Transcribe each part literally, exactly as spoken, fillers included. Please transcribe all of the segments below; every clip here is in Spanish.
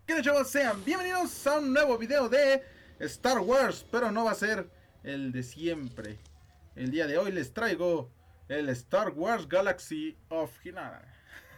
¿Qué tal, chavos? Sean bienvenidos a un nuevo video de Star Wars, pero no va a ser el de siempre. El día de hoy les traigo el Star Wars Galaxy of Hinata.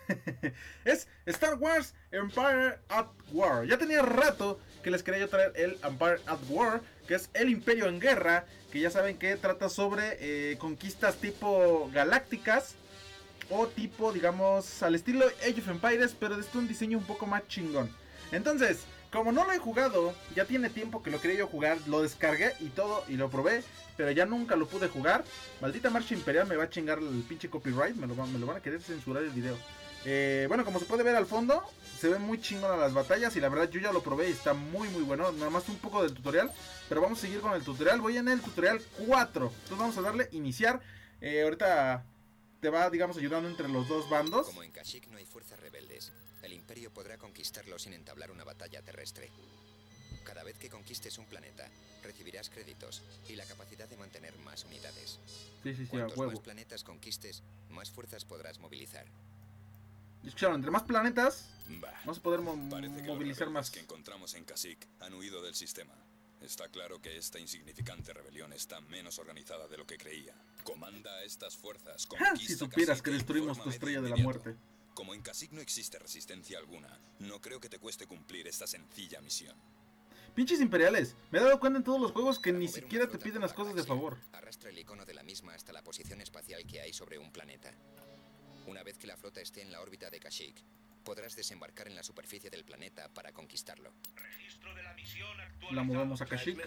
Es Star Wars Empire at War. Ya tenía rato que les quería yo traer el Empire at War, que es el Imperio en Guerra, que ya saben que trata sobre eh, conquistas tipo galácticas o tipo, digamos, al estilo Age of Empires, pero de este un diseño un poco más chingón. Entonces, como no lo he jugado, ya tiene tiempo que lo quería yo jugar, lo descargué y todo, y lo probé, pero ya nunca lo pude jugar. Maldita Marcha Imperial me va a chingar el pinche copyright, me lo, me lo van a querer censurar el video. Eh, bueno, como se puede ver al fondo, se ven muy chingón las batallas y la verdad yo ya lo probé y está muy muy bueno. Nada más un poco del tutorial, pero vamos a seguir con el tutorial. Voy en el tutorial cuatro, entonces vamos a darle iniciar. Eh, ahorita te va, digamos, ayudando entre los dos bandos. Como en Kashyyyk no hay fuerzas rebeldes, el Imperio podrá conquistarlo sin entablar una batalla terrestre. Cada vez que conquistes un planeta, recibirás créditos y la capacidad de mantener más unidades. Sí, sí, sí, a Cuantos huevo. más planetas conquistes, más fuerzas podrás movilizar. Escucharon, entre más planetas, Bah, vamos a poder mo parece que movilizar los más. que encontramos en Kashyyyk han huido del sistema. Está claro que esta insignificante rebelión está menos organizada de lo que creía. Comanda a estas fuerzas. ¡Ja! Si supieras Kashyyyk que e destruimos tu infórmame estrella de la inmediato. muerte. Como en Kashyyyk no existe resistencia alguna, no creo que te cueste cumplir esta sencilla misión. Pinches imperiales, me he dado cuenta en todos los juegos que Para ni mover siquiera una te flota piden por las la cosas de galaxia, favor. Arrastra el icono de la misma hasta la posición espacial que hay sobre un planeta. Una vez que la flota esté en la órbita de Kashyyyk, podrás desembarcar en la superficie del planeta para conquistarlo. Registro de la misión actualizado. La movemos a Kashyyyk.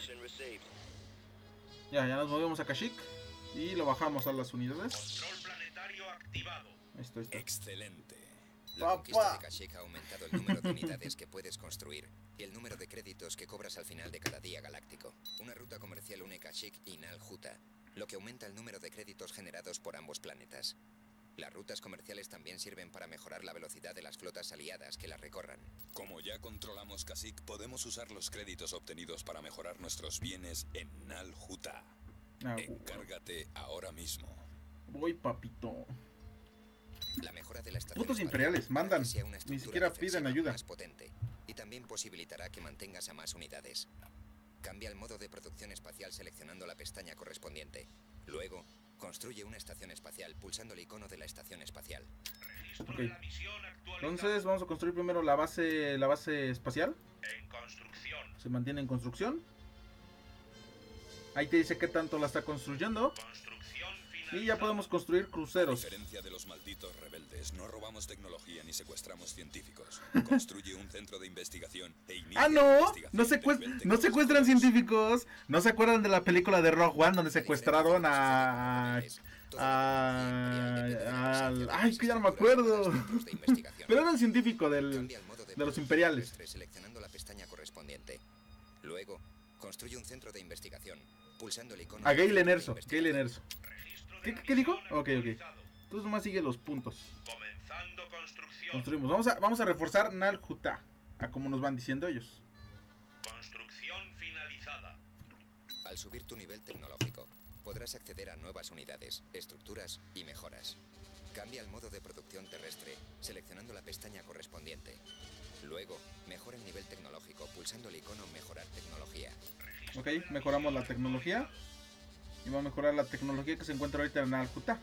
Ya, ya nos movemos a Kashyyyk. Y lo bajamos a las unidades. Control planetario activado. Ahí está, ahí está. Excelente. La ¡Papá! conquista de Kashyyyk ha aumentado el número de unidades que puedes construir y el número de créditos que cobras al final de cada día galáctico. Una ruta comercial une Kashyyyk y Nal Hutta, lo que aumenta el número de créditos generados por ambos planetas. Las rutas comerciales también sirven para mejorar la velocidad de las flotas aliadas que las recorran. Como ya controlamos Kashyyyk, podemos usar los créditos obtenidos para mejorar nuestros bienes en Nal Hutta. Ah, Encárgate ahora mismo. voy, papito. La mejora de la estación Putos espacial imperiales, hará mandan. que sea una Ni estructura siquiera defensiva piden ayuda. más potente y también posibilitará que mantengas a más unidades. Cambia el modo de producción espacial seleccionando la pestaña correspondiente. Luego, construye una estación espacial pulsando el icono de la estación espacial. Registro Ok. de la misión actualizado. Entonces vamos a construir primero la base, la base espacial. En construcción. Se mantiene en construcción. Ahí te dice qué tanto la está construyendo. Construcción finalizada. Y ya podemos construir A cruceros. diferencia de los malditos rebeldes, no robamos tecnología ni secuestramos científicos. Construye un centro de investigación e inicia ¡Ah, no! investigación No, de secuest nivel no tecnológico. secuestran científicos. ¿No se acuerdan de la película de Rogue One donde secuestraron a... a... al- ay, que ya no me acuerdo. Pero era un científico del, Cambia el modo de, de los producción imperiales. terrestre seleccionando la pestaña correspondiente. Luego, construye un centro de investigación pulsando el icono A del Galen centro de Erso. investigación. Galen Erso. Registro de ¿Qué, la qué dijo? misión Ok, ok. actualizado. Entonces nomás sigue los puntos. Comenzando construcción. Construimos. Vamos a, vamos a reforzar Nal Hutta, a como nos van diciendo ellos. Construcción finalizada. Al subir tu nivel tecnológico, podrás acceder a nuevas unidades, estructuras y mejoras. Cambia el modo de producción terrestre, seleccionando la pestaña correspondiente. Luego, mejora el nivel tecnológico pulsando el icono Mejorar tecnología. Registro Ok, de la mejoramos misión la tecnología. actualizado. Y va a mejorar la tecnología que se encuentra ahorita en Nal Hutta.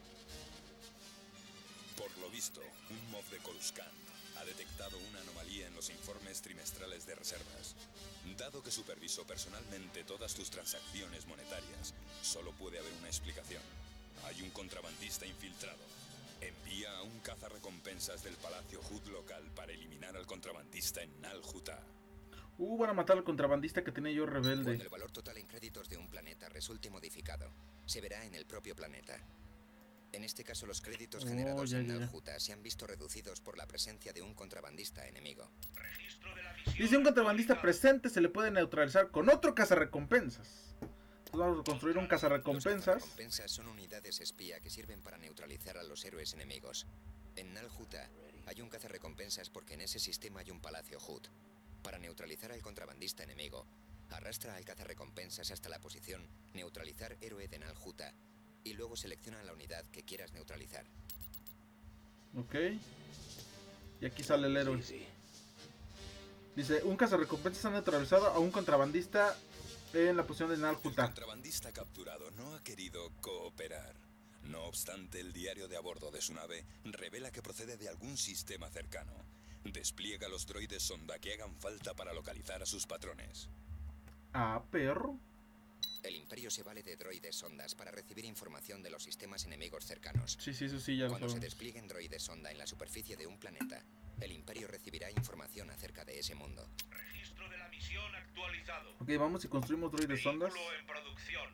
Por lo visto, un mob de Coruscant ha detectado una anomalía en los informes trimestrales de reservas. Dado que superviso personalmente todas tus transacciones monetarias, solo puede haber una explicación. Hay un contrabandista infiltrado. Envía a un cazarrecompensas del Palacio Hut local para eliminar al contrabandista en Nal Hutta. Uh, van a matar al contrabandista que tenía yo Cuando el rebelde. valor total en créditos de un planeta resulte modificado, se verá en el propio planeta. En este caso, los créditos Oh, generados ya, en ya, ya. Nal Hutta se han visto reducidos por la presencia de un contrabandista enemigo. Registro de la misión Dice un contrabandista actualizado. presente se le puede neutralizar con otro cazarrecompensas. Entonces vamos a construir un Los cazarrecompensas. recompensas son unidades espía que sirven para neutralizar a los héroes enemigos. En Nal Hutta hay un cazarrecompensas porque en ese sistema hay un palacio Hut. Para neutralizar al contrabandista enemigo, arrastra al cazarrecompensas hasta la posición Neutralizar héroe de Nal Hutta y luego selecciona la unidad que quieras neutralizar. Ok. Y aquí sale el héroe. Dice, un cazarrecompensas ha neutralizado a un contrabandista en la posición de Nal El Hutah. contrabandista capturado no ha querido cooperar. No obstante, el diario de a bordo de su nave revela que procede de algún sistema cercano. Despliega los droides sonda que hagan falta para localizar a sus patrones. Ah, perro. El Imperio se vale de droides sondas para recibir información de los sistemas enemigos cercanos. Sí, sí, eso sí, ya lo Cuando se sabemos. desplieguen droides sonda en la superficie de un planeta, el Imperio recibirá información acerca de ese mundo. Registro de la misión actualizado. Ok, vamos y construimos droides sondas. Vehículo en producción.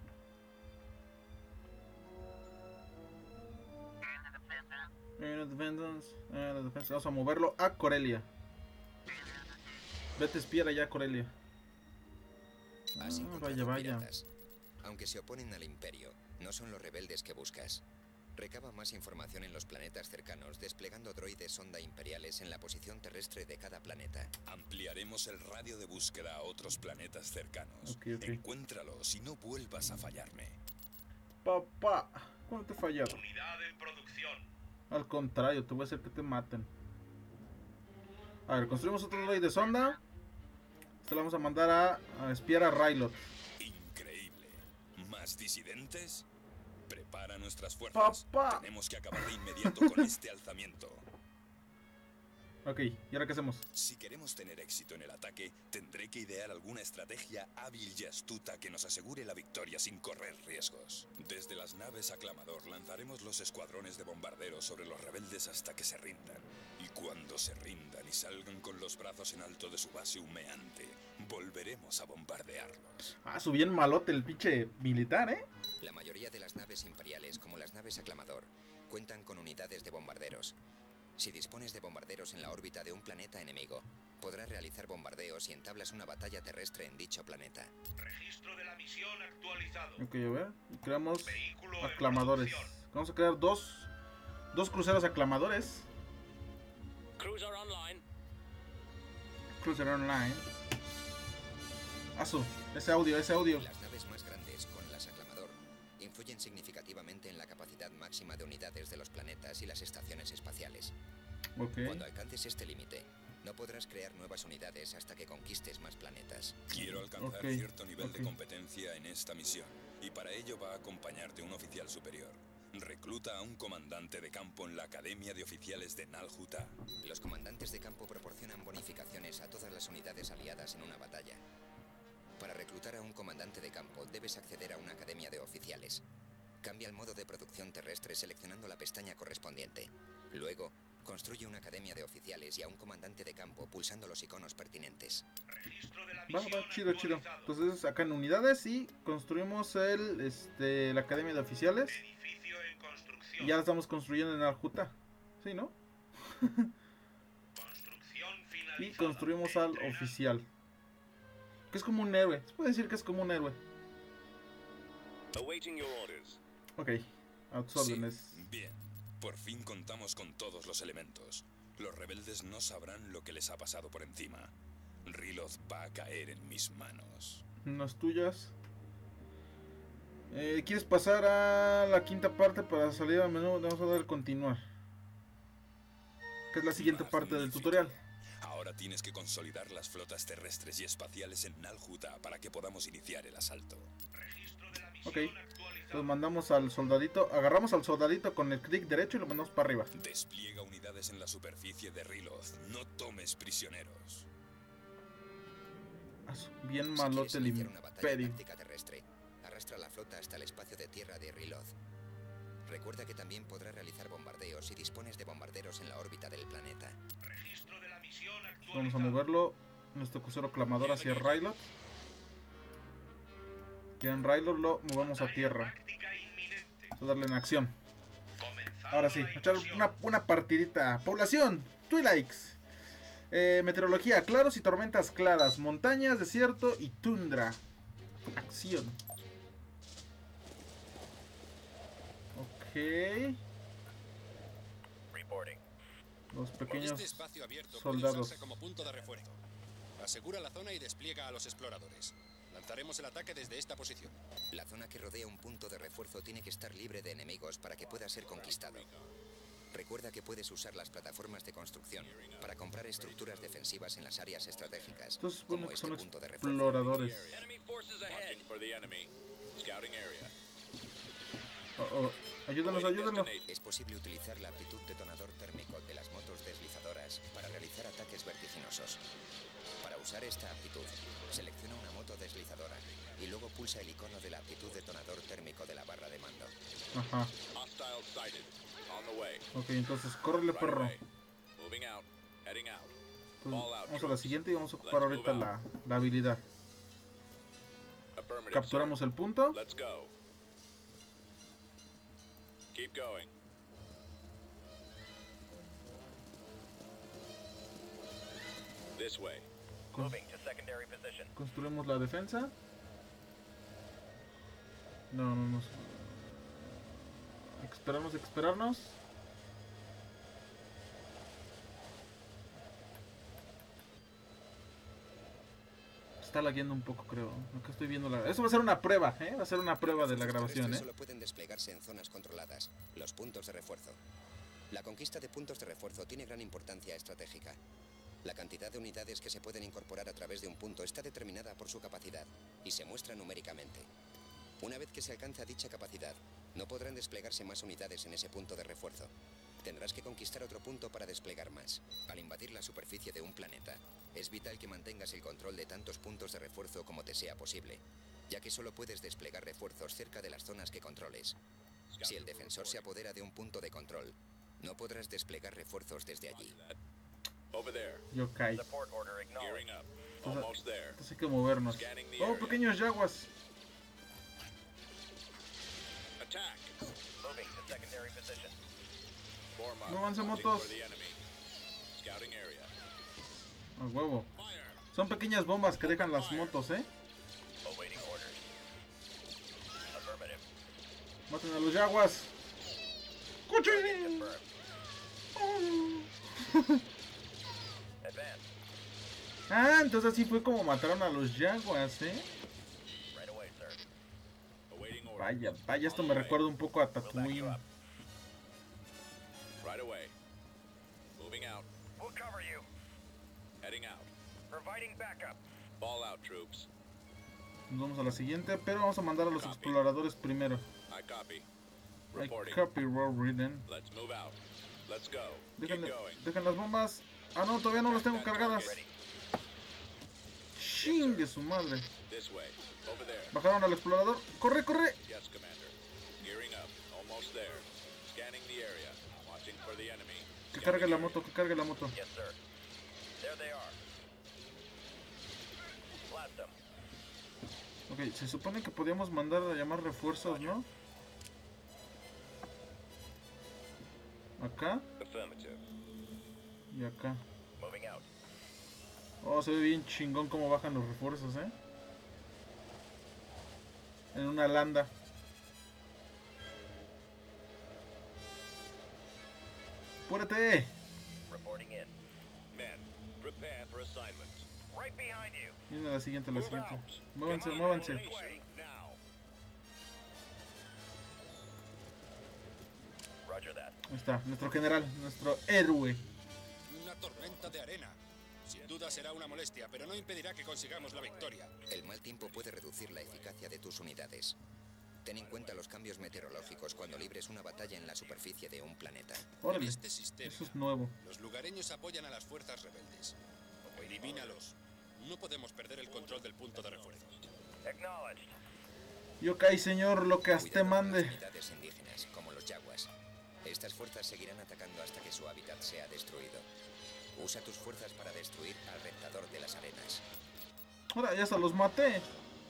Air Defense, Air Defense. Vamos a moverlo a Corelia. Vete espiar allá a Corelia. Has Ah, encontrado vaya, vaya. piratas. Aunque se oponen al Imperio, no son los rebeldes que buscas. Recaba más información en los planetas cercanos, desplegando droides sonda imperiales en la posición terrestre de cada planeta. Ampliaremos el radio de búsqueda a otros planetas cercanos. Ok, ok. Encuéntralos y no vuelvas a fallarme. Papá, ¿cuándo te he fallado? Unidad en producción. Al contrario, te voy a hacer que te maten. A ver, construimos otro droid de sonda. Este lo vamos a mandar a, a espiar a Rylot. Increíble. ¿Más disidentes? Prepara nuestras fuerzas. Papá. Tenemos que acabar de inmediato con este alzamiento. Ok, ¿y ahora qué hacemos? Si queremos tener éxito en el ataque, tendré que idear alguna estrategia hábil y astuta que nos asegure la victoria sin correr riesgos. Desde las naves Aclamador lanzaremos los escuadrones de bombarderos sobre los rebeldes hasta que se rindan. Y cuando se rindan y salgan con los brazos en alto de su base humeante, volveremos a bombardearlos. Ah, su bien malote el pinche militar, ¿eh? La mayoría de las naves imperiales, como las naves Aclamador, cuentan con unidades de bombarderos. Si dispones de bombarderos en la órbita de un planeta enemigo, podrás realizar bombardeos y entablas una batalla terrestre en dicho planeta. Registro de la misión actualizado. Ok, a ver. Y creamos Vehículo en aclamadores. producción. Vamos a crear dos, dos cruceros aclamadores. Cruiser online. Cruiser Online. Asu, ese audio, ese audio. Las naves más grandes, con las Aclamador, influyen significativamente en la capacidad máxima de unidades de los planetas y las estaciones espaciales. Ok. Cuando alcances este límite, no podrás crear nuevas unidades hasta que conquistes más planetas. Quiero alcanzar Ok, cierto nivel ok. de competencia en esta misión, y para ello va a acompañarte un oficial superior. Recluta a un comandante de campo en la Academia de Oficiales de Nal Hutah. Los comandantes de campo proporcionan bonificaciones a todas las unidades aliadas en una batalla. Para reclutar a un comandante de campo, debes acceder a una academia de oficiales. Cambia el modo de producción terrestre seleccionando la pestaña correspondiente. Luego, construye una academia de oficiales y a un comandante de campo pulsando los iconos pertinentes. Registro de la Va, misión va, chido, chido. actualizado. Entonces acá en unidades y construimos el, este, la academia de oficiales. Edificio en construcción. Y ya la estamos construyendo en Arjuta. ¿Sí, no? Construcción finalizada. Y construimos al Entrenar. oficial. Que es como un héroe. Se puede decir que es como un héroe. Awaiting your orders. Ok. A tus órdenes. Sí, bien. Por fin contamos con todos los elementos. Los rebeldes no sabrán lo que les ha pasado por encima. Ryloth va a caer en mis manos. Unas tuyas. Eh, ¿Quieres pasar a la quinta parte para salir al menú? Vamos a dar continuar. Que es la siguiente parte del Magnífico. tutorial. Ahora tienes que consolidar las flotas terrestres y espaciales en Nal Hutah para que podamos iniciar el asalto. Registro de la misión Ok. actualizado. Entonces mandamos al soldadito. Agarramos al soldadito con el clic derecho y lo mandamos para arriba. Despliega unidades en la superficie de Ryloth. No tomes prisioneros. Ah, su- Bien Si malote quieres el iniciar una batalla imperio. táctica terrestre, arrastra la flota hasta el espacio de tierra de Ryloth. Recuerda que también podrás realizar bombardeos si dispones de bombarderos en la órbita del planeta. Registro de la misión actualizado. Vamos a moverlo. Nuestro crucero clamador hacia Rylot. Y en Rylot lo movemos a Batalla tierra. táctica inminente. Vamos a darle en acción. Comenzando Ahora sí, la echar invasión. una, una partidita. Población, Twilikes. Eh, meteorología, claros y tormentas claras. Montañas, desierto y tundra. Acción. Ok. Reporting. Los pequeños Este espacio abierto puede soldados. usarse como punto de refuerzo. Asegura la zona y despliega a los exploradores. Lanzaremos el ataque desde esta posición. La zona que rodea un punto de refuerzo tiene que estar libre de enemigos para que pueda ser conquistado. Recuerda que puedes usar las plataformas de construcción para comprar estructuras defensivas en las áreas estratégicas, Estos suponen como que este son punto de refuerzo. exploradores. Enemy forces ahead. Watching for the enemy. Scouting area. Oh, oh. Ayúdanos, ayúdanos. Es posible utilizar la aptitud detonador térmico de las motos deslizadoras para realizar ataques vertiginosos. Para usar esta aptitud, selecciona una moto deslizadora y luego pulsa el icono de la aptitud detonador térmico de la barra de mando. Ajá. Hostile sighted. On the way. Ok, entonces, córrele, Right perro. away. Moving out. Heading out. Entonces, All out, vamos a la troops. siguiente y vamos a ocupar ahorita la, la habilidad. Affirmative, Capturamos sir. el punto. Let's go. Keep going. This way. Moving to secondary position. Construimos la defensa. No, no, no. Esperarnos, esperarnos. Está lagueando un poco, creo. Acá estoy viendo la... Eso va a ser una prueba, ¿eh? Va a ser una prueba de la Los grabación, terrestres ¿eh? solo pueden desplegarse en zonas controladas, los puntos de refuerzo. La conquista de puntos de refuerzo tiene gran importancia estratégica. La cantidad de unidades que se pueden incorporar a través de un punto está determinada por su capacidad y se muestra numéricamente. Una vez que se alcanza dicha capacidad, no podrán desplegarse más unidades en ese punto de refuerzo. Tendrás que conquistar otro punto para desplegar más. Al invadir la superficie de un planeta, es vital que mantengas el control de tantos puntos de refuerzo como te sea posible, ya que solo puedes desplegar refuerzos cerca de las zonas que controles. Si el defensor se apodera de un punto de control, no podrás desplegar refuerzos desde allí. Over there. Yokai. Support order Gearing acknowledged. up. Almost there. Entonces hay que movernos. Oh, pequeños yaguas. Attack. Moving to secondary position. Form up. No avance, Hunting motos. for the enemy. Scouting area. A huevo. Fire. Son pequeñas bombas que dejan las motos, ¿eh? Awaiting orders. Affirmative. Maten a los yaguas. ¡Coche! Confirmed. Advance. Ah, entonces así fue como mataron a los yaguas, ¿eh? Right away, sir. Awaiting orders. Vaya, vaya, esto me recuerda un poco a We'll back you Tatooine. up. Right away. Moving out. We'll cover you. Heading out. Providing backup. Fall out, troops. Nos vamos a la siguiente, pero vamos a mandar a los exploradores primero. I copy. I Reporting. copy, well written. Let's move out. Let's go. Keep Dejen, going. dejen las bombas. Ah, no, todavía no las tengo cargadas. Ready. Chingue su madre. This way. Over there. Bajaron al explorador. ¡Corre, corre! Yes, Commander. Gearing up. Almost there. Scanning the area. Watching for the enemy. Que Scouting cargue la area. moto, que cargue la moto. Yes, sir. There they are. Blast them. Ok, se supone que podíamos mandar a llamar refuerzos, ¿no? Acá Affirmative. y acá. Moving out. Oh, se ve bien chingón cómo bajan los refuerzos, ¿eh? En una landa. ¡Apúrate! Reporting in. Men, prepare for assignment. Right behind you. Viene la siguiente, la Move siguiente. out. Muévanse, Come on, muévanse. Revelation, now. Roger that. Ahí está, nuestro general, nuestro héroe. Una tormenta de arena. Sin duda será una molestia, pero no impedirá que consigamos la victoria. El mal tiempo puede reducir la eficacia de tus unidades. Ten en cuenta los cambios meteorológicos cuando libres una batalla en la superficie de un planeta. En Órale, este sistema, eso es nuevo. los lugareños apoyan a las fuerzas rebeldes. Elimínalos. No podemos perder el control del punto de refuerzo. Acknowledged. Yokai, señor, lo que hasta Cuidado con las mande. unidades indígenas, como los yaguas. Estas fuerzas seguirán atacando hasta que su hábitat sea destruido. Usa tus fuerzas para destruir al reptador de las arenas. Ahora, ya hasta los maté.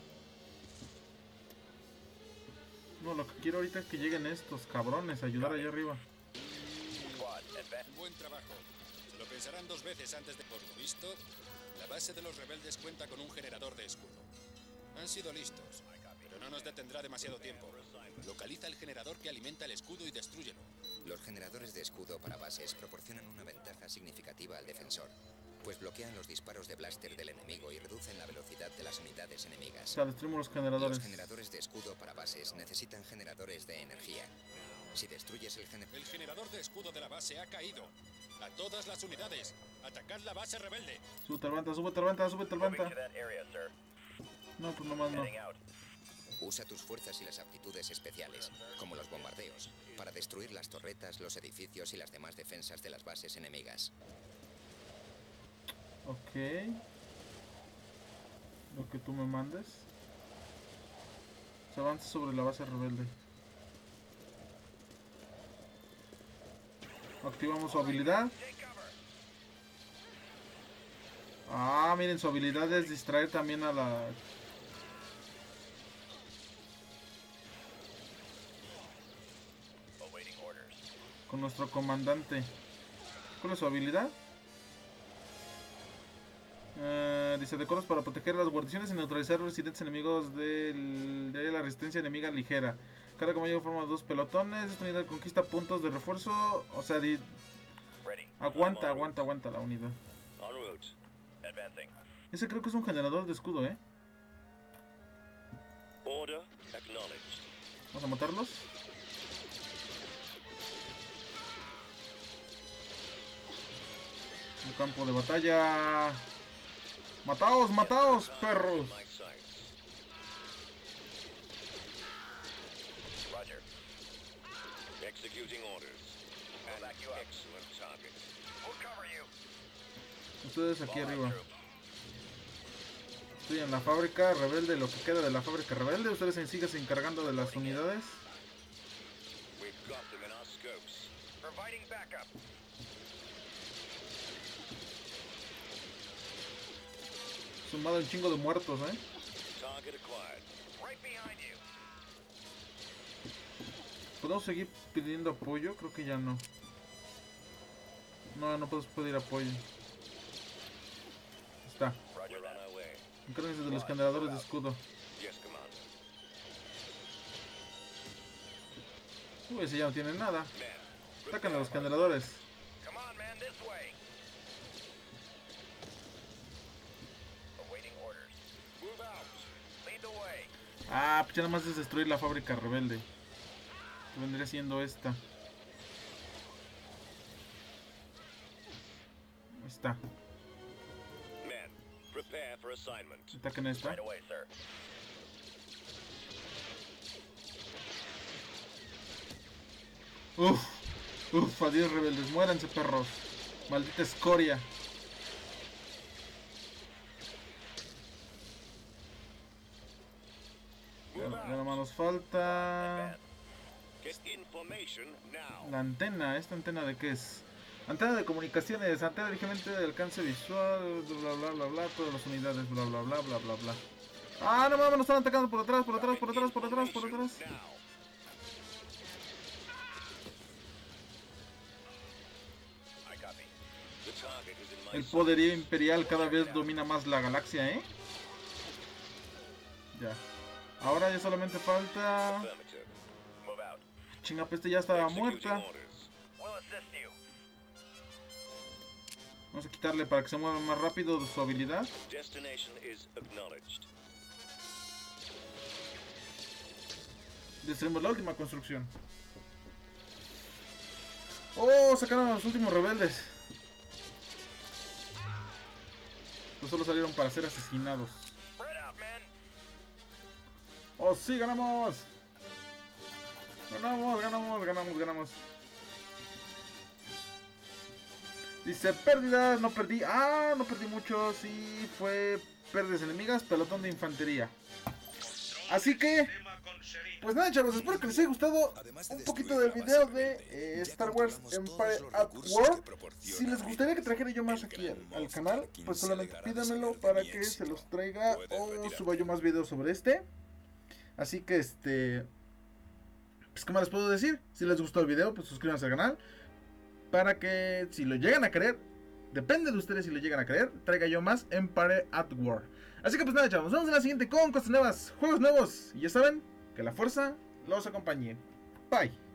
No, lo que quiero ahorita es que lleguen estos cabrones a ayudar allá arriba. Squad, advance. Buen trabajo. Se lo pensarán dos veces antes de... Por lo visto, la base de los rebeldes cuenta con un generador de escudo. Han sido listos, pero no nos detendrá demasiado tiempo. Localiza el generador que alimenta el escudo y destrúyelo. Los generadores de escudo para bases proporcionan una ventaja significativa al defensor, pues bloquean los disparos de blaster del enemigo y reducen la velocidad de las unidades O enemigas. sea, destruimos los Los generadores. generadores de escudo para bases necesitan generadores de energía. Si destruyes el generador... El generador de escudo de la base ha caído. A todas las unidades, atacad la base rebelde. Súbete al Banta, súbete al Banta, súbete al Moving Banta. to that area, sir. No, pues nomás no. Heading out. Usa tus fuerzas y las aptitudes especiales, como los bombardeos, para destruir las torretas, los edificios y las demás defensas de las bases enemigas. Ok. Lo que tú me mandes. Se avanza sobre la base rebelde. Activamos su habilidad. Ah, miren, su habilidad es distraer también a la... Awaiting orders. con nuestro comandante. ¿Cuál es su habilidad? Eh, dice, decoros para proteger las guarniciones y neutralizar residentes enemigos del- de la resistencia enemiga ligera. Cada compañero forma dos pelotones. Esta unidad conquista puntos de refuerzo. O sea, di- Ready. aguanta, aguanta, aguanta la unidad. En route. Advancing. Ese creo que es un generador de escudo, ¿eh? Order acknowledged. Vamos a matarlos. Un campo de batalla. ¡Mataos, mataos, perros! My sights. Roger. Executing orders. An excellent target. We'll cover you. Ustedes aquí All right, arriba. troop. Estoy en la fábrica rebelde, lo que queda de la fábrica rebelde. Ustedes se siguen encargando de las unidades. We've got them in our scopes. Providing backup. Sumado un chingo de muertos, ¿eh? Target acquired. Right behind you. ¿Podemos seguir pidiendo apoyo? Creo que ya no. No, no podemos pedir apoyo. Está. Roger on our way. Encárguense de los generadores de escudo. Yes, command. Uy, ese ya no tiene nada. Man. Sacan a los generadores. Come on, man, this way. Awaiting orders. Move out. Lead the way. Ah, pues ya nada más es destruir la fábrica rebelde. Que vendría siendo esta. Ahí está. Men, prepare for assignment. Ataquen esta. Right away, sir. Uf, uf, adiós rebeldes, muéranse perros. Maldita escoria. Ya, Move ya nada out. más nos falta Advance. Get information now. la antena. ¿Esta antena de qué es? Antena de comunicaciones, antena ligeramente de alcance visual, bla bla bla bla, todas las unidades, bla bla bla bla bla bla. Ah, no mames, nos están atacando por atrás, por atrás, por atrás, por atrás, por atrás. Now. I copy. The target is in my El poderío imperial cada vez domina más la galaxia, ¿eh? Ya. Ahora ya solamente falta... Affirmative. Move out. Chinga, pues este ya estaba Executing muerta. orders. We'll assist you. Vamos a quitarle para que se mueva más rápido su habilidad. Destination is acknowledged. Destruimos la última construcción. Oh, sacaron a los últimos rebeldes. Pues solo salieron para ser asesinados. Spread out, man. ¡Oh, sí, ganamos! Ganamos, ganamos, ganamos, ganamos. Dice, pérdidas, no perdí. Ah, no perdí mucho. Sí, fue pérdidas enemigas, pelotón de infantería. Así que, Tema conseguido. pues nada, chavos, espero que les haya gustado un poquito del video de eh, Star Wars Empire at War. Si les gustaría que trajera yo más aquí al, al canal, pues solamente pídanmelo para que se los traiga o suba yo más videos sobre este. Así que, este... pues, ¿qué más les puedo decir? Si les gustó el video, pues suscríbanse al canal. Para que, si lo llegan a querer, depende de ustedes si lo llegan a querer, traiga yo más Empire at War. Así que pues nada, chavos, nos vemos en la siguiente con cosas nuevas, juegos nuevos. Y ya saben, que la fuerza los acompañe. Bye.